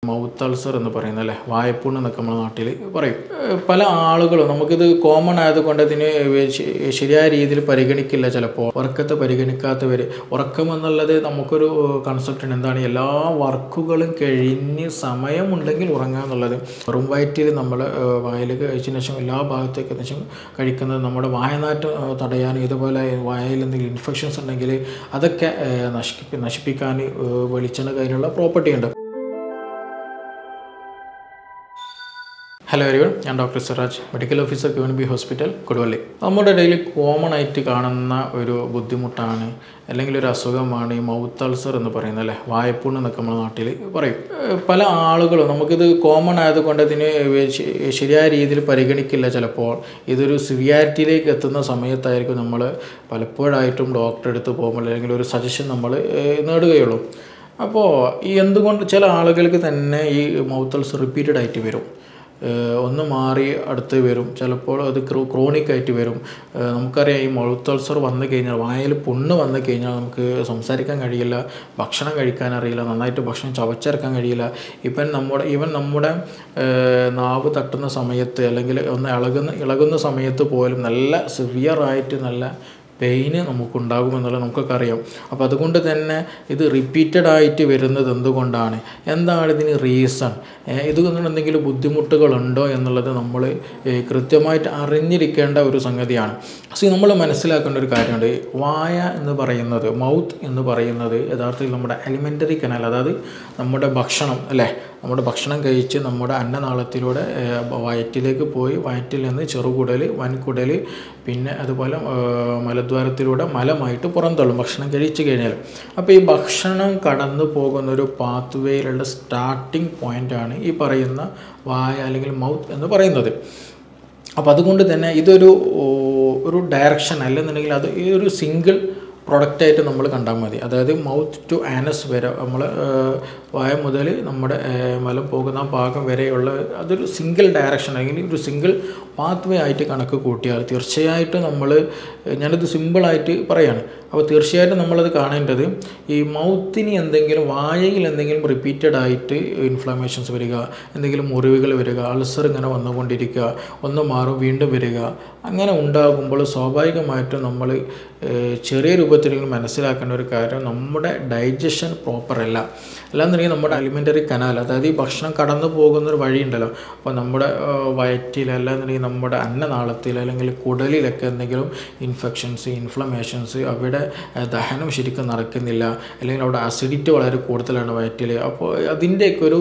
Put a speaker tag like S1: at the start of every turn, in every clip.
S1: Mouth ulcer എന്ന് പറയുന്നത് അല്ലേ, വായ്പുണ്ണ് എന്നൊക്കെ നമ്മുടെ നാട്ടിൽ പറയും. പല ആളുകളും നമുക്കിത് കോമൺ ആയതുകൊണ്ട് ഇതിന് ശരിയായ രീതിയിൽ പരിഗണിക്കില്ല. ചിലപ്പോൾ ഉറക്കത്തെ പരിഗണിക്കാത്തവർ, ഉറക്കം എന്നുള്ളത് നമുക്കൊരു കൺസെപ്റ്റാണ്. എന്താണ്, എല്ലാ വർക്കുകളും കഴിഞ്ഞ് സമയമുണ്ടെങ്കിൽ ഉറങ്ങുക എന്നുള്ളത്. വെറും വയറ്റിൽ നമ്മൾ വായിൽ കഴിച്ചതിന് ശേഷം എല്ലാ ഭാഗത്തേക്ക് ശേഷം കഴിക്കുന്നത് നമ്മുടെ വായനാറ്റം തടയാൻ, ഇതുപോലെ വായയിൽ എന്തെങ്കിലും ഇൻഫെക്ഷൻസ് ഉണ്ടെങ്കിൽ അതൊക്കെ നശിപ്പിക്കാൻ വെളിച്ചെണ്ണ അതിനുള്ള പ്രോപ്പർട്ടി ഉണ്ട്. ഹലോ എവരിവൺ, ഞാൻ doctor Siraj, medical officer QNB hospital, Koduvally. നമ്മുടെ ഇടയിൽ കോമൺ ആയിട്ട് കാണുന്ന ഒരു ബുദ്ധിമുട്ടാണ് അല്ലെങ്കിൽ ഒരു അസുഖമാണ് ഈ മൗത്ത് അൾസർ എന്ന് പറയുന്നത് അല്ലേ, വായ്പുണ്ണ് എന്നൊക്കെ നമ്മുടെ നാട്ടിൽ പറയും. പല ആളുകളും നമുക്കിത് കോമൺ ആയതുകൊണ്ട് ഇതിന് ശരിയായ രീതിയിൽ പരിഗണിക്കില്ല. ചിലപ്പോൾ ഇതൊരു സിവിയാരിറ്റിയിലേക്ക് എത്തുന്ന സമയത്തായിരിക്കും നമ്മൾ പലപ്പോഴായിട്ടും ഡോക്ടറെ അടുത്ത് പോകുമ്പോൾ അല്ലെങ്കിൽ ഒരു സജഷൻ നമ്മൾ നേടുകയുള്ളൂ. അപ്പോൾ ഈ എന്തുകൊണ്ട് ചില ആളുകൾക്ക് തന്നെ ഈ മൗത്ത് അൾസർ റിപ്പീറ്റഡ് ആയിട്ട് വരും, ഒന്ന് മാറി അടുത്ത് വരും, ചിലപ്പോൾ അത് ക്രോണിക് ആയിട്ട് വരും. നമുക്കറിയാം, ഈ മൗത്ത് അൾസർ വന്നു കഴിഞ്ഞാൽ, വായയിൽ പുണ്ണ് വന്നു കഴിഞ്ഞാൽ നമുക്ക് സംസാരിക്കാൻ കഴിയില്ല, ഭക്ഷണം കഴിക്കാൻ അറിയില്ല, നന്നായിട്ട് ഭക്ഷണം ചവച്ചെടുക്കാൻ കഴിയില്ല. ഈവൻ നമ്മുടെ നാവ് തട്ടുന്ന സമയത്ത് അല്ലെങ്കിൽ ഒന്ന് ഇളകുന്ന സമയത്ത് പോലും നല്ല സിവിയറായിട്ട് നല്ല പെയിന് നമുക്കുണ്ടാകുമെന്നുള്ളത് നമുക്കൊക്കെ അറിയാം. അപ്പോൾ അതുകൊണ്ട് തന്നെ ഇത് റിപ്പീറ്റഡ് ആയിട്ട് വരുന്നത് എന്തുകൊണ്ടാണ്, എന്താണ് ഇതിന് റീസൺ, ഇതുകൊണ്ട് എന്തെങ്കിലും ബുദ്ധിമുട്ടുകളുണ്ടോ എന്നുള്ളത് നമ്മൾ കൃത്യമായിട്ട് അറിഞ്ഞിരിക്കേണ്ട ഒരു സംഗതിയാണ്. നമ്മൾ മനസ്സിലാക്കേണ്ട ഒരു കാര്യമുണ്ട്. വായ എന്ന് പറയുന്നത്, മൗത്ത് എന്ന് പറയുന്നത് യഥാർത്ഥത്തിൽ നമ്മുടെ അലിമെൻ്ററി കനാൽ, അതായത് നമ്മുടെ ഭക്ഷണം അല്ലേ, നമ്മുടെ ഭക്ഷണം കഴിച്ച് നമ്മുടെ അന്നനാളത്തിലൂടെ വയറ്റിലേക്ക് പോയി വയറ്റിൽ നിന്ന് ചെറുകുടൽ, വൻകുടൽ, പിന്നെ അതുപോലെ മലദ്വാരത്തിലൂടെ മലമായിട്ട് പുറന്തള്ളും ഭക്ഷണം കഴിച്ചു കഴിഞ്ഞാൽ. അപ്പോൾ ഈ ഭക്ഷണം കടന്നു പോകുന്നൊരു പാത്ത് വേയിലുള്ള സ്റ്റാർട്ടിംഗ് പോയിൻ്റാണ് ഈ പറയുന്ന വായ അല്ലെങ്കിൽ മൗത്ത് എന്ന് പറയുന്നത്. അപ്പോൾ അതുകൊണ്ട് തന്നെ ഇതൊരു ഡയറക്ഷൻ അല്ലെന്നുണ്ടെങ്കിൽ അത് ഈ ഒരു സിംഗിൾ പ്രൊഡക്റ്റായിട്ട് നമ്മൾ കണ്ടാൽ മതി. അതായത് മൗത്ത് ടു ആനസ് വരെ, നമ്മൾ വായ മുതൽ നമ്മുടെ മലം പോകുന്ന ഭാഗം വരെയുള്ള അതൊരു സിംഗിൾ ഡയറക്ഷൻ അല്ലെങ്കിൽ ഒരു സിംഗിൾ പാത്ത് വേ ആയിട്ട് കണക്ക് കൂട്ടിയാൽ തീർച്ചയായിട്ടും ഞാനത് സിമ്പിളായിട്ട് പറയാണ്. അപ്പോൾ തീർച്ചയായിട്ടും നമ്മളത് കാണേണ്ടത്, ഈ മൗത്തിന് എന്തെങ്കിലും, വായയിൽ എന്തെങ്കിലും റിപ്പീറ്റഡ് ആയിട്ട് ഇൻഫ്ലമേഷൻസ് വരിക, എന്തെങ്കിലും മുറിവുകൾ വരിക, അൾസർ ഇങ്ങനെ വന്നുകൊണ്ടിരിക്കുക, ഒന്ന് മാറും വീണ്ടും വരിക, അങ്ങനെ ഉണ്ടാകുമ്പോൾ സ്വാഭാവികമായിട്ടും നമ്മൾ ചെറിയ രൂപത്തിലെങ്കിലും മനസ്സിലാക്കേണ്ട ഒരു കാര്യം, നമ്മുടെ ഡൈജഷൻ പ്രോപ്പറല്ല. അല്ലാന്നുണ്ടെങ്കിൽ നമ്മുടെ അലിമെൻ്ററി കനാൽ, അതായത് ഈ ഭക്ഷണം കടന്നു പോകുന്നൊരു വഴിയുണ്ടല്ലോ, അപ്പോൾ നമ്മുടെ വയറ്റിൽ അല്ലാന്നുണ്ടെങ്കിൽ നമ്മുടെ അന്നനാളത്തിൽ അല്ലെങ്കിൽ കുടലിലൊക്കെ എന്തെങ്കിലും ഇൻഫെക്ഷൻസ്, ഇൻഫ്ലമേഷൻസ്, അവിടെ ദഹനം ശരിക്കും നടക്കുന്നില്ല, അല്ലെങ്കിൽ അവിടെ അസിഡിറ്റി വളരെ കൂടുതലാണ് വയറ്റിൽ. അപ്പോൾ അതിൻ്റെയൊക്കെ ഒരു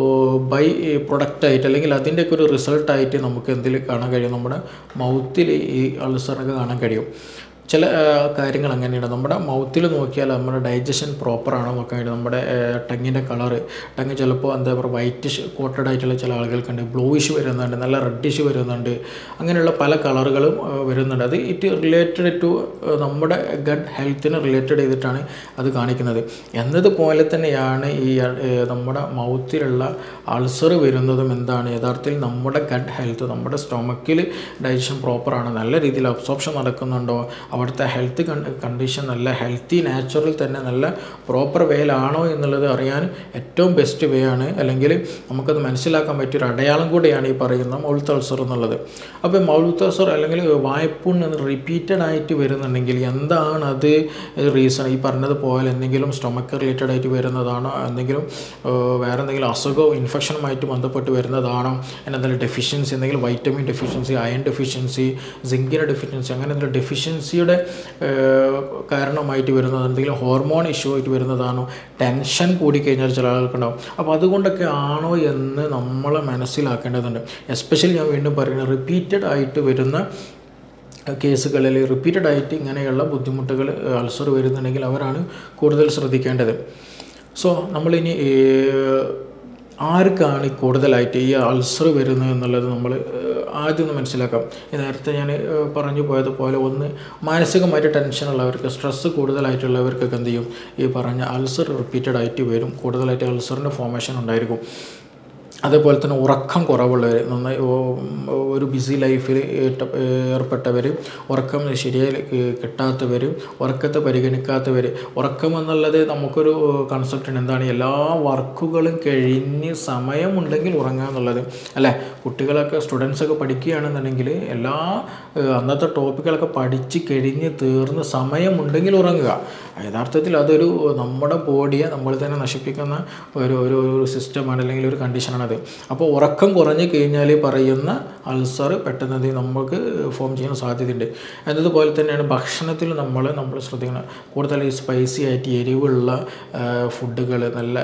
S1: ബൈ പ്രൊഡക്റ്റായിട്ട് അല്ലെങ്കിൽ അതിൻ്റെയൊക്കെ ഒരു റിസൾട്ടായിട്ട് നമുക്ക് എന്തിൽ കാണാൻ കഴിയും, നമ്മുടെ മൗത്തിൽ ഈ അൾസറൊക്കെ കാണാൻ കഴിയും. ചില കാര്യങ്ങൾ അങ്ങനെയാണ്. നമ്മുടെ മൗത്തിൽ നോക്കിയാൽ നമ്മുടെ ഡൈജഷൻ പ്രോപ്പറാണോ നോക്കാൻ കഴിയും. നമ്മുടെ ടങ്ങിൻ്റെ കളറ്, ടങ്ങ് ചിലപ്പോൾ എന്താ പറയുക വൈറ്റിഷ് കോട്ടഡ് ആയിട്ടുള്ള ചില ആളുകൾക്കുണ്ട്, ബ്ലൂയിഷ് വരുന്നുണ്ട്, നല്ല റെഡിഷ് വരുന്നുണ്ട്, അങ്ങനെയുള്ള പല കളറുകളും വരുന്നുണ്ട്. അത് റിലേറ്റഡ് ടു നമ്മുടെ ഗട്ട് ഹെൽത്തിന് റിലേറ്റഡ് ചെയ്തിട്ടാണ് അത് കാണിക്കുന്നത്. എന്നതുപോലെ തന്നെയാണ് ഈ നമ്മുടെ മൗത്തിലുള്ള അൾസർ വരുന്നതും എന്താണ്, യഥാർത്ഥത്തിൽ നമ്മുടെ ഗട്ട് ഹെൽത്ത്, നമ്മുടെ സ്റ്റൊമക്കിൽ ഡൈജഷൻ പ്രോപ്പറാണ്, നല്ല രീതിയിൽ അബ്സോർപ്ഷൻ നടക്കുന്നുണ്ടോ, അവിടുത്തെ ഹെൽത്ത് കണ്ടീഷൻ നല്ല ഹെൽത്തി നാച്ചുറൽ തന്നെ നല്ല പ്രോപ്പർ വേയിലാണോ എന്നുള്ളത് അറിയാൻ ഏറ്റവും ബെസ്റ്റ് വേ ആണ്, അല്ലെങ്കിൽ നമുക്കത് മനസ്സിലാക്കാൻ പറ്റിയൊരു അടയാളം കൂടെയാണ് ഈ പറയുന്ന മൗത്ത് അൾസർ എന്നുള്ളത്. അപ്പോൾ മൗത്ത് അൾസർ അല്ലെങ്കിൽ വായ്പുണ്ണ് റിപ്പീറ്റഡ് ആയിട്ട് വരുന്നുണ്ടെങ്കിൽ എന്താണ് അത് റീസൺ, ഈ പറഞ്ഞതുപോലെ എന്തെങ്കിലും സ്റ്റൊമക്ക് റിലേറ്റഡ് ആയിട്ട് വരുന്നതാണോ, എന്തെങ്കിലും വേറെ എന്തെങ്കിലും അസുഖവും ഇൻഫെക്ഷനുമായിട്ട് ബന്ധപ്പെട്ട് വരുന്നതാണോ, എന്തെങ്കിലും ഡെഫിഷ്യൻസി, എന്തെങ്കിലും വൈറ്റമിൻ ഡെഫിഷ്യൻസി, അയൺ ഡെഫിഷ്യൻസി, സിങ്കിൻ്റെ ഡെഫിഷ്യൻസി, അങ്ങനെ എന്തെങ്കിലും ഡെഫിഷ്യൻസിയുടെ കാരണമായിട്ട് വരുന്നത്, എന്തെങ്കിലും ഹോർമോൺ ഇഷ്യൂ ആയിട്ട് വരുന്നതാണോ, ടെൻഷൻ കൂടിക്കഴിഞ്ഞാൽ ചില ആൾക്കുണ്ടാവും. അപ്പോൾ അതുകൊണ്ടൊക്കെ ആണോ എന്ന് നമ്മൾ മനസ്സിലാക്കേണ്ടതുണ്ട്. എസ്പെഷ്യലി ഞാൻ വീണ്ടും പറയുന്നത്, റിപ്പീറ്റഡ് ആയിട്ട് വരുന്ന കേസുകളിൽ, റിപ്പീറ്റഡ് ആയിട്ട് ഇങ്ങനെയുള്ള ബുദ്ധിമുട്ടുകൾ അൾസർ വരുന്നുണ്ടെങ്കിൽ അവരാണ് കൂടുതൽ ശ്രദ്ധിക്കേണ്ടത്. നമ്മളിനി ആർക്കാണ് കൂടുതലായിട്ട് ഈ അൾസർ വരുന്നത് എന്നുള്ളത് നമ്മൾ ആദ്യം ഒന്ന് മനസ്സിലാക്കാം. നേരത്തെ ഞാൻ പറഞ്ഞു പോയതുപോലെ, ഒന്ന് മാനസികമായിട്ട് ടെൻഷനുള്ളവർക്ക്, സ്ട്രെസ്സ് കൂടുതലായിട്ടുള്ളവർക്കൊക്കെ എന്ത് ചെയ്യും, ഈ പറഞ്ഞ അൾസർ റിപ്പീറ്റഡ് ആയിട്ട് വരും, കൂടുതലായിട്ട് അൾസറിൻ്റെ ഫോർമേഷൻ ഉണ്ടായിരിക്കും. അതേപോലെ തന്നെ ഉറക്കം കുറവുള്ളവർ, നന്നായി ഒരു ബിസി ലൈഫിൽ ഏർപ്പെട്ടവർ, ഉറക്കം ശരിയായി കിട്ടാത്തവർ, ഉറക്കത്തെ പരിഗണിക്കാത്തവർ. ഉറക്കം എന്നുള്ളത് നമുക്കൊരു കൺസെപ്റ്റാണ്. എന്താണ്? എല്ലാ വർക്കുകളും കഴിഞ്ഞ് സമയമുണ്ടെങ്കിൽ ഉറങ്ങുക എന്നുള്ളത് അല്ലേ? കുട്ടികളൊക്കെ സ്റ്റുഡൻസൊക്കെ പഠിക്കുകയാണെന്നുണ്ടെങ്കിൽ എല്ലാ അന്നത്തെ ടോപ്പിക്കുകളൊക്കെ പഠിച്ച് കഴിഞ്ഞ് തീർന്ന് സമയമുണ്ടെങ്കിൽ ഉറങ്ങുക. യഥാർത്ഥത്തിൽ അതൊരു നമ്മുടെ ബോഡിയെ നമ്മൾ തന്നെ നശിപ്പിക്കുന്ന ഒരു സിസ്റ്റമാണ്, അല്ലെങ്കിൽ ഒരു കണ്ടീഷനാണത്. അപ്പോൾ ഉറക്കം കുറഞ്ഞു കഴിഞ്ഞാൽ പറയുന്ന അൾസർ പെട്ടെന്ന് നമുക്ക് ഫോം ചെയ്യാൻ സാധ്യതയുണ്ട്. എന്നതുപോലെ തന്നെയാണ് ഭക്ഷണത്തിൽ നമ്മൾ ശ്രദ്ധിക്കണം. കൂടുതൽ ഈ സ്പൈസി ആയിട്ട് എരിവുള്ള ഫുഡുകൾ, നല്ല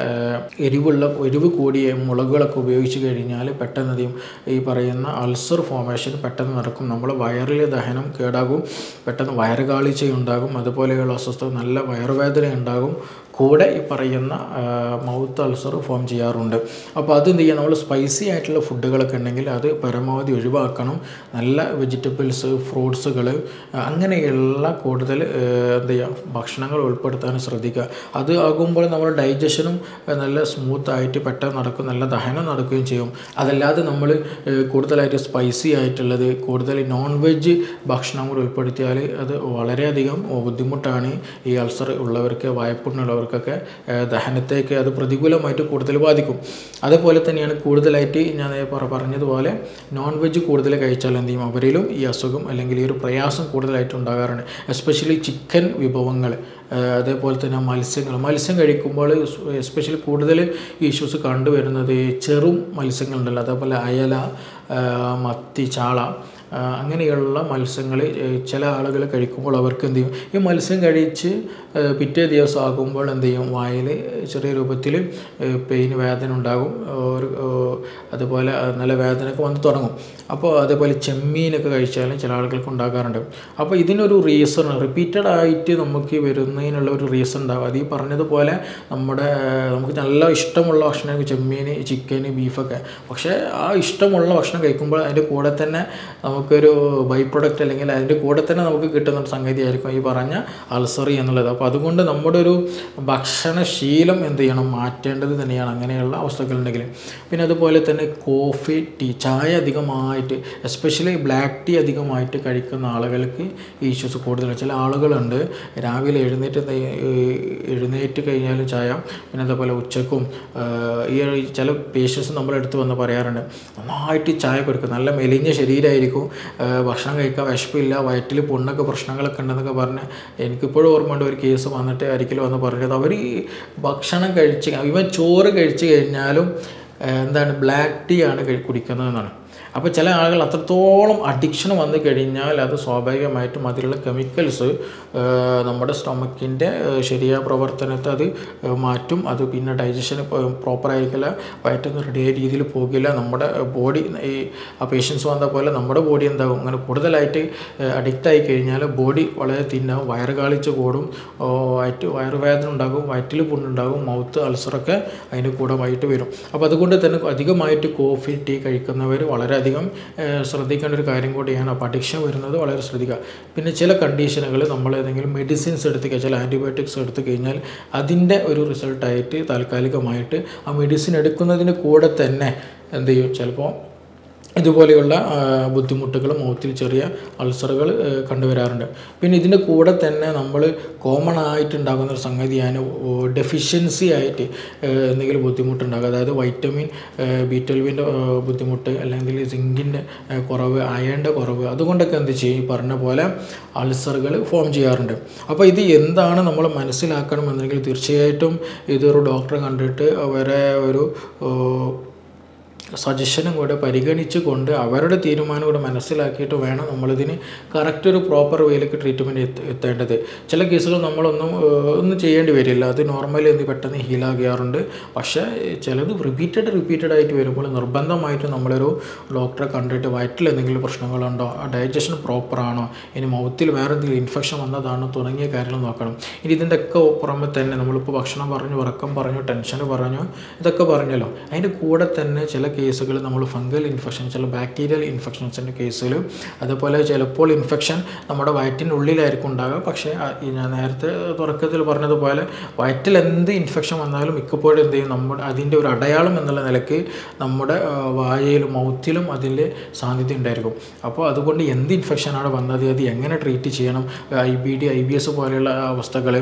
S1: എരിവ് കൂടിയ മുളകുകളൊക്കെ ഉപയോഗിച്ച് കഴിഞ്ഞാൽ പെട്ടെന്നധികം ഈ പറയുന്ന അൾസർ ഫോമേഷൻ പെട്ടെന്ന് നടക്കും. നമ്മൾ വയറിലെ ദഹനം കേടാകും, പെട്ടെന്ന് വയറുകാളിച്ചയുണ്ടാകും, അതുപോലെയുള്ള അസ്വസ്ഥത, നല്ല വയറുവേദന ഉണ്ടാകും. കൂടെ ഈ പറയുന്ന മൗത്ത് അൾസർ ഫോം ചെയ്യാറുണ്ട്. അപ്പോൾ അത് എന്ത് ചെയ്യുക? നമ്മൾ സ്പൈസി ആയിട്ടുള്ള ഫുഡുകളൊക്കെ ഉണ്ടെങ്കിൽ അത് പരമാവധി ഒഴിവാക്കണം. നല്ല വെജിറ്റബിൾസ്, ഫ്രൂട്ട്സുകൾ, അങ്ങനെയുള്ള കൂടുതൽ എന്ത് ചെയ്യുക? ഭക്ഷണങ്ങൾ ഉൾപ്പെടുത്താൻ ശ്രദ്ധിക്കുക. അത് ആകുമ്പോൾ നമ്മുടെ ഡൈജഷനും നല്ല സ്മൂത്തായിട്ട് പെട്ടെന്ന് നടക്കും, നല്ല ദഹനം നടക്കുകയും ചെയ്യും. അതല്ലാതെ നമ്മൾ കൂടുതലായിട്ട് സ്പൈസി ആയിട്ടുള്ളത്, കൂടുതൽ നോൺ വെജ് ഭക്ഷണം കൂടി ഉൾപ്പെടുത്തിയാൽ അത് വളരെയധികം ബുദ്ധിമുട്ടാണ്. ഈ അൾസർ ഉള്ളവർക്ക്, വായ്പുണ്ണുള്ളവർക്കൊക്കെ ദഹനത്തേക്ക് അത് പ്രതികൂലമായിട്ട് കൂടുതൽ ബാധിക്കും. അതേപോലെ തന്നെയാണ് കൂടുതലായിട്ട് ഞാൻ പറഞ്ഞതുപോലെ നോൺ വെജ് കൂടുതൽ കഴിച്ചാൽ എന്ത് ചെയ്യും? അവരിലും ഈ അസുഖം അല്ലെങ്കിൽ ഈ ഒരു പ്രയാസം കൂടുതലായിട്ട് ഉണ്ടാകാറുണ്ട്. എസ്പെഷ്യലി ചിക്കൻ വിഭവങ്ങൾ, അതേപോലെ തന്നെ മത്സ്യം കഴിക്കുമ്പോൾ എസ്പെഷ്യലി കൂടുതൽ ഇഷ്യൂസ് കണ്ടുവരുന്നത് ചെറു മത്സ്യങ്ങളുണ്ടല്ലോ, അതേപോലെ അയല, മത്തി, ചാള, അങ്ങനെയുള്ള മത്സ്യങ്ങൾ ചില ആളുകൾ കഴിക്കുമ്പോൾ അവർക്ക് എന്ത് ചെയ്യും? ഈ മത്സ്യം കഴിച്ച് പിറ്റേ ദിവസം ആകുമ്പോൾ എന്ത് ചെയ്യും? വായിൽ ചെറിയ രൂപത്തിൽ പെയിൻ, വേദന ഉണ്ടാകും. അതുപോലെ നല്ല വേദനയൊക്കെ വന്ന് തുടങ്ങും. അപ്പോൾ അതേപോലെ ചെമ്മീനൊക്കെ കഴിച്ചാലും ചില ആളുകൾക്ക് ഉണ്ടാകാറുണ്ട്. അപ്പോൾ ഇതിനൊരു റീസൺ, റിപ്പീറ്റഡ് ആയിട്ട് നമുക്ക് വരുന്നതിനുള്ള ഒരു റീസൺ ഉണ്ടാകും. അത് ഈ പറഞ്ഞതുപോലെ നമുക്ക് നല്ല ഇഷ്ടമുള്ള ഭക്ഷണം ചെമ്മീൻ, ചിക്കൻ, ബീഫൊക്കെ. പക്ഷേ ആ ഇഷ്ടമുള്ള ഭക്ഷണം കഴിക്കുമ്പോൾ അതിൻ്റെ കൂടെ തന്നെ നമുക്കൊരു ബൈ പ്രൊഡക്റ്റ്, അല്ലെങ്കിൽ അതിൻ്റെ കൂടെ തന്നെ നമുക്ക് കിട്ടുന്ന ഒരു സംഗതിയായിരിക്കും ഈ പറഞ്ഞ അൾസറി എന്നുള്ളത്. അപ്പോൾ അതുകൊണ്ട് നമ്മുടെ ഒരു ഭക്ഷണശീലം എന്ത് ചെയ്യണം? മാറ്റേണ്ടത് തന്നെയാണ് അങ്ങനെയുള്ള അവസ്ഥകളുണ്ടെങ്കിൽ. പിന്നെ അതുപോലെ തന്നെ കോഫി, ടീ, ചായ അധികമായിട്ട്, എസ്പെഷ്യലി ബ്ലാക്ക് ടീ അധികമായിട്ട് കഴിക്കുന്ന ആളുകൾക്ക് ഈ ഇഷ്യൂസ് കൂടുതലാണ്. ചില ആളുകളുണ്ട് രാവിലെ എഴുന്നേറ്റ് കഴിഞ്ഞാലും ചായ, പിന്നെ അതുപോലെ ഉച്ചക്കും ഈ ചില പേഷ്യൻസ് നമ്മളെടുത്ത് വന്ന് പറയാറുണ്ട്, നന്നായിട്ട് ചായ കുടിക്കും, നല്ല മെലിഞ്ഞ ശരീരമായിരിക്കും, ഭക്ഷണം കഴിക്കാൻ വിശപ്പില്ല, വയറ്റിൽ പുണ്ണൊക്കെ പ്രശ്നങ്ങളൊക്കെ ഉണ്ടെന്നൊക്കെ പറഞ്ഞ് എനിക്കിപ്പോഴും ഓർമ്മയുണ്ട്. ഒരു കേസ് വന്നിട്ട് ഒരിക്കൽ വന്ന് പറഞ്ഞത്, അവർ ഭക്ഷണം ഇവൻ ചോറ് കഴിച്ച് കഴിഞ്ഞാലും എന്താണ് ബ്ലാക്ക് ടീ ആണ് കുടിക്കുന്നതെന്നാണ്. അപ്പോൾ ചില ആളുകൾ അത്രത്തോളം അഡിക്ഷൻ വന്നു കഴിഞ്ഞാൽ അത് സ്വാഭാവികമായിട്ടും അതിലുള്ള കെമിക്കൽസ് നമ്മുടെ സ്റ്റൊമക്കിൻ്റെ ശരിയായ പ്രവർത്തനത്തെ അത് മാറ്റും. അത് പിന്നെ ഡൈജഷന് പ്രോപ്പറായിരിക്കില്ല, വയറ്റൊന്നും റെഡിയായ രീതിയിൽ പോകില്ല. നമ്മുടെ ബോഡി ഈ പേഷ്യൻസ് വന്ന പോലെ നമ്മുടെ ബോഡി എന്താകും? അങ്ങനെ കൂടുതലായിട്ട് അഡിക്റ്റായി കഴിഞ്ഞാൽ ബോഡി വളരെ തിന്നാവും, വയറുകാളിച്ച് കൂടും, വയറുവേദന ഉണ്ടാകും, വയറ്റിൽ പുണ്ണുണ്ടാകും, മൗത്ത് അൾസറൊക്കെ അതിൻ്റെ കൂടെ ആയിട്ട് വരും. അപ്പോൾ അതുകൊണ്ട് തന്നെ അധികമായിട്ട് കോഫി, ടീ കഴിക്കുന്നവർ വളരെയധികം ശ്രദ്ധിക്കേണ്ട ഒരു കാര്യം കൂടിയാണ്. അപ്പോൾ അഡിക്ഷൻ വരുന്നത് വളരെ ശ്രദ്ധിക്കുക. പിന്നെ ചില കണ്ടീഷനുകൾ നമ്മൾ ഏതെങ്കിലും മെഡിസിൻസ് എടുത്ത് ചില ആൻറ്റിബയോട്ടിക്സ് എടുത്തു കഴിഞ്ഞാൽ അതിൻ്റെ ഒരു റിസൾട്ടായിട്ട് താൽക്കാലികമായിട്ട് ആ മെഡിസിൻ എടുക്കുന്നതിന് കൂടെ തന്നെ എന്ത് ചെയ്യും? ചിലപ്പോൾ ഇതുപോലെയുള്ള ബുദ്ധിമുട്ടുകൾ, മൗത്തിൽ ചെറിയ അൾസറുകൾ കണ്ടുവരാറുണ്ട്. പിന്നെ ഇതിൻ്റെ കൂടെ തന്നെ നമ്മൾ കോമൺ ആയിട്ടുണ്ടാകുന്നൊരു സംഗതിയാണ് ഡെഫിഷ്യൻസി ആയിട്ട് എന്തെങ്കിലും ബുദ്ധിമുട്ടുണ്ടാകുക. അതായത് വൈറ്റമിൻ B12 ബുദ്ധിമുട്ട്, അല്ലെങ്കിൽ സിങ്കിൻ്റെ കുറവ്, അയണിൻ്റെ കുറവ്, അതുകൊണ്ടൊക്കെ എന്ത് ചെയ്യും? പറഞ്ഞ പോലെ അൾസറുകൾ ഫോം ചെയ്യാറുണ്ട്. അപ്പോൾ ഇത് എന്താണ് നമ്മൾ മനസ്സിലാക്കണമെന്നുണ്ടെങ്കിൽ തീർച്ചയായിട്ടും ഇതൊരു ഡോക്ടറെ കണ്ടിട്ട് അവരെ ഒരു സജഷനും കൂടെ പരിഗണിച്ച് കൊണ്ട് അവരുടെ തീരുമാനം കൂടെ മനസ്സിലാക്കിയിട്ട് വേണം നമ്മളിതിന് കറക്റ്റ് ഒരു പ്രോപ്പർ വേയിലേക്ക് ട്രീറ്റ്മെൻറ്റ് എത്തേണ്ടത്. ചില കേസുകൾ ഒന്നും ചെയ്യേണ്ടി വരില്ല, അത് നോർമലി പെട്ടെന്ന് ഹീലാകാറുണ്ട്. പക്ഷേ ചിലത് റിപ്പീറ്റഡ് ആയിട്ട് വരുമ്പോൾ നിർബന്ധമായിട്ട് നമ്മളൊരു ഡോക്ടറെ കണ്ടിട്ട് വയറ്റിൽ എന്തെങ്കിലും പ്രശ്നങ്ങളുണ്ടോ, ഡൈജഷൻ പ്രോപ്പറാണോ, ഇനി മൗത്തിൽ വേറെ എന്തെങ്കിലും ഇൻഫെക്ഷൻ വന്നതാണോ തുടങ്ങിയ കാര്യങ്ങൾ നോക്കണം. ഇനി ഇതിൻ്റെ ഒക്കെ പുറമെ തന്നെ നമ്മളിപ്പോൾ ഭക്ഷണം പറഞ്ഞു, ഉറക്കം പറഞ്ഞു, ടെൻഷൻ പറഞ്ഞു, ഇതൊക്കെ പറഞ്ഞല്ലോ, അതിൻ്റെ കൂടെ തന്നെ ചില കേസുകൾ നമ്മൾ ഫംഗൽ ഇൻഫെക്ഷൻ, ചില ബാക്ടീരിയൽ ഇൻഫെക്ഷൻസിൻ്റെ കേസിൽ, അതുപോലെ ചിലപ്പോൾ ഇൻഫെക്ഷൻ നമ്മുടെ വയറ്റിനുള്ളിലായിരിക്കും ഉണ്ടാകുക. പക്ഷേ ഞാൻ നേരത്തെ തുടക്കത്തിൽ പറഞ്ഞതുപോലെ വയറ്റിൽ എന്ത് ഇൻഫെക്ഷൻ വന്നാലും മിക്കപ്പോഴും എന്ത് ചെയ്യും, നമ്മുടെ അതിൻ്റെ ഒരു അടയാളം എന്നുള്ള നിലയ്ക്ക് നമ്മുടെ വായയിലും മൗത്തിലും അതിൻ്റെ സാന്നിധ്യം ഉണ്ടായിരിക്കും. അപ്പോൾ അതുകൊണ്ട് എന്ത് ഇൻഫെക്ഷനാണ് വന്നത്, അത് എങ്ങനെ ട്രീറ്റ് ചെയ്യണം, IBD IBS പോലെയുള്ള അവസ്ഥകൾ,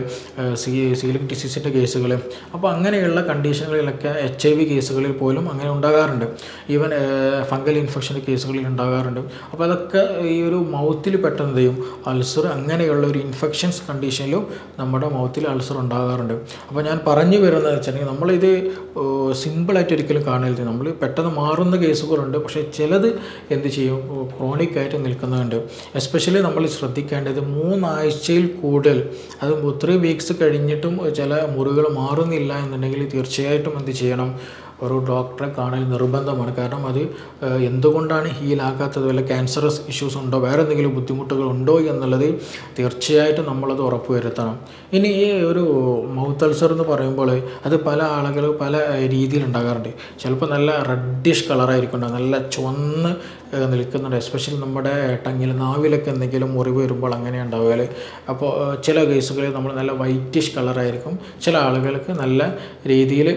S1: സീലിക് ഡിസീസിൻ്റെ കേസുകൾ, അപ്പോൾ അങ്ങനെയുള്ള കണ്ടീഷനുകളിലൊക്കെ HIV കേസുകളിൽ പോലും അങ്ങനെ ഉണ്ടാകാറുണ്ട്. ഈവൻ ഫംഗൽ ഇൻഫെക്ഷൻ്റെ കേസുകളിൽ ഉണ്ടാകാറുണ്ട്. അപ്പോൾ അതൊക്കെ ഈ ഒരു മൗത്തിൽ പെട്ടെന്ന് ചെയ്യും അൾസർ, അങ്ങനെയുള്ള ഒരു ഇൻഫെക്ഷൻസ് കണ്ടീഷനിലും നമ്മുടെ മൗത്തിൽ അൾസർ ഉണ്ടാകാറുണ്ട്. അപ്പോൾ ഞാൻ പറഞ്ഞു വരുന്നത് വെച്ചിട്ടുണ്ടെങ്കിൽ നമ്മളിത് സിമ്പിളായിട്ട് ഒരിക്കലും കാണരുത്. നമ്മൾ പെട്ടെന്ന് മാറുന്ന കേസുകളുണ്ട്, പക്ഷേ ചിലത് എന്ത് ചെയ്യും, ക്രോണിക്കായിട്ട് നിൽക്കുന്നുണ്ട്. എസ്പെഷ്യലി നമ്മൾ ശ്രദ്ധിക്കേണ്ടത് 3 ആഴ്ചയിൽ കൂടുതൽ, അത് 3 വീക്സ് കഴിഞ്ഞിട്ടും ചില മുറികൾ മാറുന്നില്ല എന്നുണ്ടെങ്കിൽ തീർച്ചയായിട്ടും എന്ത് ചെയ്യണം, ഒരു ഡോക്ടറെ കാണൽ നിർബന്ധമാണ്. കാരണം അത് എന്തുകൊണ്ടാണ് ഹീലാകാത്തത്, വല്ല ക്യാൻസറസ് ഇഷ്യൂസ് ഉണ്ടോ, വേറെ എന്തെങ്കിലും ബുദ്ധിമുട്ടുകൾ ഉണ്ടോ എന്നുള്ളത് തീർച്ചയായിട്ടും നമ്മളത് ഉറപ്പ് വരുത്തണം. ഇനി ഈ ഒരു മൗത്ത് അൾസർ എന്ന് പറയുമ്പോൾ അത് പല ആളുകൾ പല രീതിയിൽ ഉണ്ടാകാറുണ്ട്. ചിലപ്പോൾ നല്ല റെഡിഷ് കളറായിരിക്കും, നല്ല ചുവന്ന് നിൽക്കുന്നുണ്ട്. എസ്പെഷ്യലി നമ്മുടെ ടങ്ങിൽ നാവിലൊക്കെ എന്തെങ്കിലും മുറിവ് വരുമ്പോൾ അങ്ങനെ ഉണ്ടാവുക. അപ്പോൾ ചില കേസുകളിൽ നമ്മൾ നല്ല വൈറ്റിഷ് കളറായിരിക്കും, ചില ആളുകൾക്ക് നല്ല രീതിയിൽ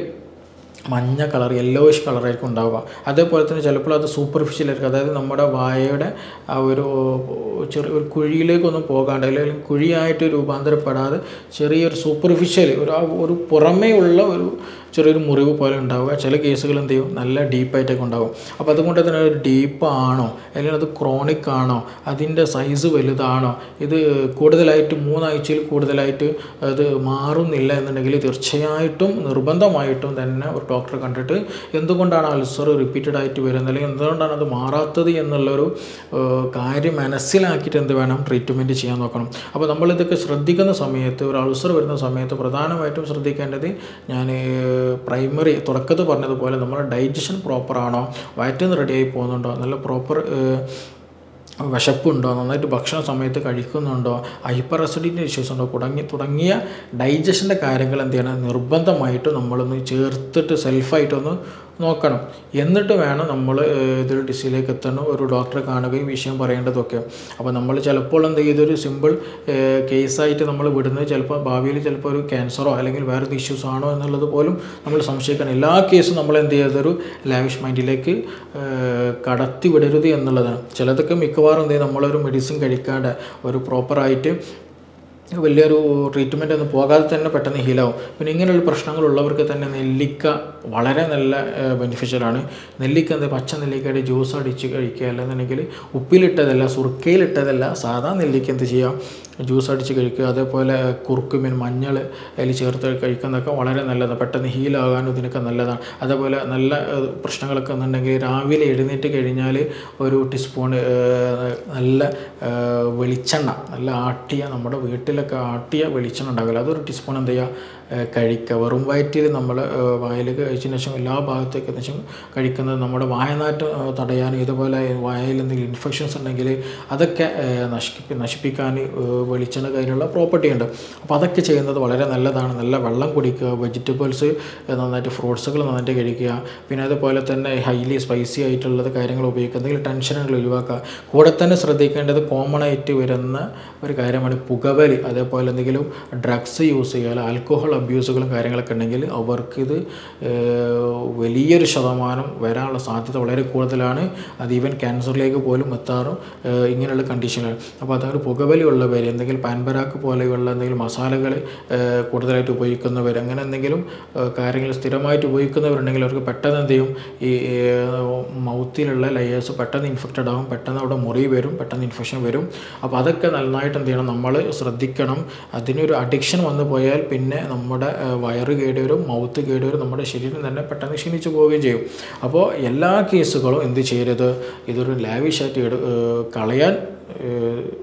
S1: മഞ്ഞ കളർ, യെല്ലോയിഷ് കളറായിരിക്കും ഉണ്ടാവുക. അതേപോലെ തന്നെ ചിലപ്പോൾ അത് സൂപ്പർഫിഷ്യലായിരിക്കും, അതായത് നമ്മുടെ വായയുടെ ആ ഒരു ചെറിയൊരു കുഴിയിലേക്കൊന്നും പോകാണ്ട്, അല്ലെങ്കിൽ കുഴിയായിട്ട് രൂപാന്തരപ്പെടാതെ ചെറിയൊരു സൂപ്പർഫിഷ്യൽ ഒരു പുറമേ ഉള്ള ഒരു ചെറിയൊരു മുറിവ് പോലെ ഉണ്ടാവുക. ചില കേസുകൾ എന്ത് ചെയ്യും, നല്ല ഡീപ്പായിട്ടൊക്കെ ഉണ്ടാകും. അപ്പോൾ അതുകൊണ്ട് തന്നെ ഒരു ഡീപ്പാണോ അല്ലെങ്കിൽ അത് ക്രോണിക് ആണോ, അതിൻ്റെ സൈസ് വലുതാണോ, ഇത് കൂടുതലായിട്ട് 3 ആഴ്ചയിൽ കൂടുതലായിട്ട് അത് മാറുന്നില്ല എന്നുണ്ടെങ്കിൽ തീർച്ചയായിട്ടും നിർബന്ധമായിട്ടും തന്നെ ഒരു ഡോക്ടറെ കണ്ടിട്ട് എന്തുകൊണ്ടാണ് അൾസർ റിപ്പീറ്റഡ് ആയിട്ട് വരുന്നത്, അല്ലെങ്കിൽ എന്തുകൊണ്ടാണ് അത് മാറാത്തത് എന്നുള്ളൊരു കാര്യം മനസ്സിലാക്കിയിട്ട് എന്ത് വേണം, ട്രീറ്റ്മെൻറ്റ് ചെയ്യാൻ നോക്കണം. അപ്പോൾ നമ്മളിതൊക്കെ ശ്രദ്ധിക്കുന്ന സമയത്ത്, ഒരു അൾസർ വരുന്ന സമയത്ത് പ്രധാനമായിട്ടും ശ്രദ്ധിക്കേണ്ടത്, ഞാൻ പ്രൈമറി തുടക്കത്തിൽ പറഞ്ഞതുപോലെ നമ്മുടെ ഡൈജഷൻ പ്രോപ്പറാണോ, വയറ്റിൽ നിന്ന് റെഡിയായി പോകുന്നുണ്ടോ, നല്ല പ്രോപ്പർ വിശപ്പുണ്ടോ, നന്നായിട്ട് ഭക്ഷണ സമയത്ത് കഴിക്കുന്നുണ്ടോ, ഹൈപ്പർ അസിഡിറ്റി ഇഷ്യൂസ് ഉണ്ടോ, തുടങ്ങിയ ഡൈജഷൻ്റെ കാര്യങ്ങൾ എന്ത് ചെയ്യണം, നിർബന്ധമായിട്ട് നമ്മളൊന്ന് ചേർത്തിട്ട് സെൽഫായിട്ടൊന്ന് നോക്കണം. എന്നിട്ട് വേണം നമ്മൾ ഇതൊരു ഡിസീസിലേക്ക് എത്തണം, ഒരു ഡോക്ടറെ കാണുകയും വിഷയം പറയേണ്ടതൊക്കെ. അപ്പോൾ നമ്മൾ ചിലപ്പോൾ എന്ത് ചെയ്തൊരു സിമ്പിൾ കേസായിട്ട് നമ്മൾ വിടുന്നത് ചിലപ്പോൾ ഭാവിയിൽ ചിലപ്പോൾ ഒരു ക്യാൻസറോ അല്ലെങ്കിൽ വേറെ ഇഷ്യൂസ് ആണോ എന്നുള്ളത് പോലും നമ്മൾ സംശയിക്കണം. എല്ലാ കേസും നമ്മൾ എന്ത് ചെയ്തൊരു ലാവിഷ് മൈൻഡിലേക്ക് കടത്തി വിടരുത് എന്നുള്ളതാണ്. ചിലതൊക്കെ മിക്കവാറും എന്ത് ചെയ്യും, നമ്മളൊരു മെഡിസിൻ കഴിക്കാതെ ഒരു പ്രോപ്പറായിട്ട് വലിയൊരു ട്രീറ്റ്മെൻ്റ് ഒന്നും പോകാതെ തന്നെ പെട്ടെന്ന് ഹീലാവും. പിന്നെ ഇങ്ങനെയുള്ള പ്രശ്നങ്ങളുള്ളവർക്ക് തന്നെ നെല്ലിക്ക വളരെ നല്ല ബെനിഫിഷ്യലാണ്. നെല്ലിക്ക പച്ച നെല്ലിക്കയുടെ ജ്യൂസ് അടിച്ച് കഴിക്കുക, അല്ലെന്നുണ്ടെങ്കിൽ ഉപ്പിലിട്ടതല്ല, സുർക്കയിലിട്ടതല്ല, സാധാ നെല്ലിക്ക എന്ത് ചെയ്യാം, ജ്യൂസ് അടിച്ച് കഴിക്കുക. അതേപോലെ കുറുക്കുമീൻ, മഞ്ഞൾ അതിൽ ചേർത്ത് കഴിക്കുന്നതൊക്കെ വളരെ നല്ലതാണ്, പെട്ടെന്ന് ഹീലാകാനും ഇതിനൊക്കെ നല്ലതാണ്. അതേപോലെ നല്ല പ്രശ്നങ്ങളൊക്കെ എന്നുണ്ടെങ്കിൽ രാവിലെ എഴുന്നേറ്റ് കഴിഞ്ഞാൽ ഒരു ടീസ്പൂൺ നല്ല വെളിച്ചെണ്ണ, നല്ല ആട്ടിയ, നമ്മുടെ വീട്ടിലൊക്കെ ആട്ടിയ വെളിച്ചെണ്ണ ഉണ്ടാകില്ല, അതൊരു ടീസ്പൂൺ എന്ത് ചെയ്യുക, കഴിക്കുക. വെറും വയറ്റിൽ നമ്മൾ വായിലേക്ക് കഴിച്ചതിന് ശേഷം എല്ലാ ഭാഗത്തേക്ക് ശേഷം കഴിക്കുന്നത് നമ്മുടെ വായനാറ്റം തടയാൻ, ഇതുപോലെ വായയിൽ എന്തെങ്കിലും ഇൻഫെക്ഷൻസ് ഉണ്ടെങ്കിൽ അതൊക്കെ നശിപ്പിക്കാൻ വെളിച്ചെണ്ണ കയ്യിലുള്ള പ്രോപ്പർട്ടി ഉണ്ട്. അപ്പോൾ അതൊക്കെ ചെയ്യുന്നത് വളരെ നല്ലതാണ്. നല്ല വെള്ളം കുടിക്കുക, വെജിറ്റബിൾസ് നന്നായിട്ട്, ഫ്രൂട്ട്സുകൾ നന്നായിട്ട് കഴിക്കുക. പിന്നെ അതുപോലെ തന്നെ ഹൈലി സ്പൈസി ആയിട്ടുള്ളത് കാര്യങ്ങൾ ഉപയോഗിക്കുക, എന്തെങ്കിലും ടെൻഷനുകൾ ഒഴിവാക്കുക. കൂടെ തന്നെ ശ്രദ്ധിക്കേണ്ടത് കോമൺ ആയിട്ട് വരുന്ന ഒരു കാര്യമാണ് പുകവലി, അതേപോലെ എന്തെങ്കിലും ഡ്രഗ്സ് യൂസ് ചെയ്യുക, ആൽക്കഹോൾ അബ്യൂസുകളും കാര്യങ്ങളൊക്കെ ഉണ്ടെങ്കിൽ അവർക്കിത് വലിയൊരു ശതമാനം വരാനുള്ള സാധ്യത വളരെ കൂടുതലാണ്. അത് ഈവൻ ക്യാൻസറിലേക്ക് പോലും എത്താറും ഇങ്ങനെയുള്ള കണ്ടീഷനുകൾ. അപ്പോൾ അതൊരു പുകവലി ഉള്ളവർ, എന്തെങ്കിലും പാൻപരാക്ക് പോലെയുള്ള എന്തെങ്കിലും മസാലകൾ കൂടുതലായിട്ട് ഉപയോഗിക്കുന്നവർ, അങ്ങനെ എന്തെങ്കിലും കാര്യങ്ങൾ സ്ഥിരമായിട്ട് ഉപയോഗിക്കുന്നവരുണ്ടെങ്കിൽ അവർക്ക് പെട്ടെന്ന് എന്ത് ചെയ്യും, ഈ മൗത്തിലുള്ള ലെയേഴ്സ് പെട്ടെന്ന് ഇൻഫെക്റ്റഡ് ആകും, പെട്ടെന്ന് അവിടെ മുറി വരും, പെട്ടെന്ന് ഇൻഫെക്ഷൻ വരും. അപ്പോൾ അതൊക്കെ നന്നായിട്ട് എന്ത് ചെയ്യണം, നമ്മൾ ശ്രദ്ധിക്കണം. അതിനൊരു അഡിക്ഷൻ വന്നു പോയാൽ പിന്നെ നമ്മുടെ വയറ് കേടുവരും, മൗത്ത് കേടുവരും, നമ്മുടെ ശരീരം തന്നെ പെട്ടെന്ന് ക്ഷീണിച്ചു പോവുകയും ചെയ്യും. അപ്പോൾ എല്ലാ കേസുകളും എന്ത് ചെയ്യരുത്, ഇതൊരു ലാവിഷായിട്ട് കളയാൻ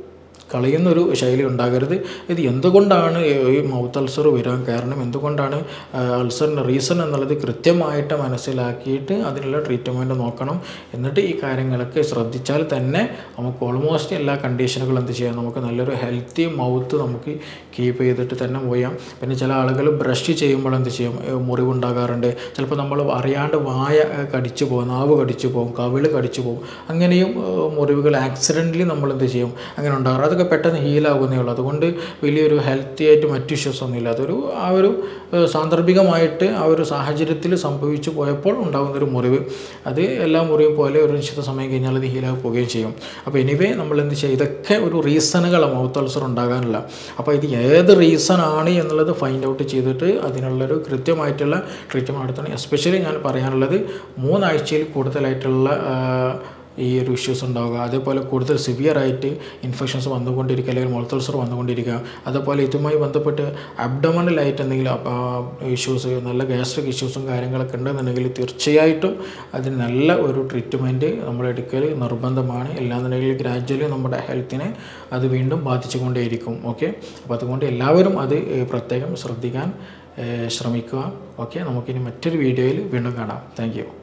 S1: കളയുന്നൊരു ശൈലി ഉണ്ടാകരുത്. ഇത് എന്തുകൊണ്ടാണ് ഈ മൗത്ത് അൾസർ വരാൻ കാരണം, എന്തുകൊണ്ടാണ് അൾസറിൻ്റെ റീസൺ എന്നുള്ളത് കൃത്യമായിട്ട് മനസ്സിലാക്കിയിട്ട് അതിനുള്ള ട്രീറ്റ്മെൻറ്റ് നോക്കണം. എന്നിട്ട് ഈ കാര്യങ്ങളൊക്കെ ശ്രദ്ധിച്ചാൽ തന്നെ നമുക്ക് ഓൾമോസ്റ്റ് എല്ലാ കണ്ടീഷനുകളും എന്ത് ചെയ്യാം, നമുക്ക് നല്ലൊരു ഹെൽത്തി മൗത്ത് നമുക്ക് കീപ്പ് ചെയ്തിട്ട് തന്നെ പോയാം. പിന്നെ ചില ആളുകൾ ബ്രഷ് ചെയ്യുമ്പോൾ എന്ത് ചെയ്യും, മുറിവുണ്ടാകാറുണ്ട്. ചിലപ്പോൾ നമ്മൾ അറിയാണ്ട് വായ കടിച്ചു പോകും, നാവ് കടിച്ചു പോകും, കവിള് കടിച്ചു പോകും. അങ്ങനെയും മുറിവുകൾ ആക്സിഡൻ്റലി നമ്മൾ എന്ത് ചെയ്യും, അങ്ങനെ ഉണ്ടാകാറ്. അതൊക്കെ പെട്ടെന്ന് ഹീലാകുന്നേ ഉള്ളൂ. അതുകൊണ്ട് വലിയൊരു ഹെൽത്തി ആയിട്ട് മറ്റു ഇഷ്യൂസ് ഒന്നുമില്ല. അതൊരു ആ ഒരു സാന്ദർഭികമായിട്ട് ആ ഒരു സാഹചര്യത്തിൽ സംഭവിച്ചു പോയപ്പോൾ ഉണ്ടാകുന്നൊരു മുറിവ്. അത് എല്ലാ മുറിവും പോലെ ഒരു നിശ്ചിത സമയം കഴിഞ്ഞാൽ അത് ഹീലായി പോവുകയും ചെയ്യും. അപ്പോൾ എനിവേ നമ്മൾ എന്ത് ചെയ്യുക, ഇതൊക്കെ ഒരു റീസണുകളാണ് മൗത്ത് അൾസർ ഉണ്ടാകാനുള്ള. അപ്പോൾ ഇത് ഏത് റീസൺ ആണ് എന്നുള്ളത് ഫൈൻഡ് ഔട്ട് ചെയ്തിട്ട് അതിനുള്ളൊരു കൃത്യമായിട്ടുള്ള ട്രീറ്റ്മെൻറ്റ് നടത്തണം. എസ്പെഷ്യലി ഞാൻ പറയാനുള്ളത് 3 ആഴ്ചയിൽ കൂടുതലായിട്ടുള്ള ഈ ഒരു ഇഷ്യൂസ് ഉണ്ടാവുക, അതേപോലെ കൂടുതൽ സിവിയറായിട്ട് ഇൻഫെക്ഷൻസ് വന്നുകൊണ്ടിരിക്കുക അല്ലെങ്കിൽ മൗത്ത് അൾസർ വന്നുകൊണ്ടിരിക്കുക, അതേപോലെ ഇതുമായി ബന്ധപ്പെട്ട് അബ്ഡോമിനലായിട്ട് എന്തെങ്കിലും ഇഷ്യൂസ്, നല്ല ഗ്യാസ്ട്രിക് ഇഷ്യൂസും കാര്യങ്ങളൊക്കെ ഉണ്ടെന്നുണ്ടെങ്കിൽ തീർച്ചയായിട്ടും അതിന് നല്ല ഒരു ട്രീറ്റ്മെൻറ്റ് നമ്മൾ എടുക്കൽ നിർബന്ധമാണ്. ഇല്ലാന്നുണ്ടെങ്കിൽ ഗ്രാജ്വലി നമ്മുടെ ഹെൽത്തിനെ അത് വീണ്ടും ബാധിച്ചുകൊണ്ടേയിരിക്കും. ഓക്കെ, അപ്പോൾ അതുകൊണ്ട് എല്ലാവരും അത് പ്രത്യേകം ശ്രദ്ധിക്കാൻ ശ്രമിക്കുക. ഓക്കെ, നമുക്കിനി മറ്റൊരു വീഡിയോയിൽ വീണ്ടും കാണാം. Thank U.